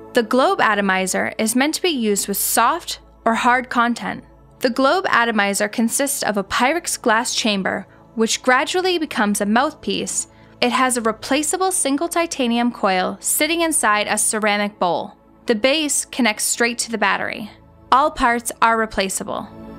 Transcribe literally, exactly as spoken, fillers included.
The globe atomizer is meant to be used with soft or hard content. The globe atomizer consists of a Pyrex glass chamber, which gradually becomes a mouthpiece. It has a replaceable single titanium coil sitting inside a ceramic bowl. The base connects straight to the battery. All parts are replaceable.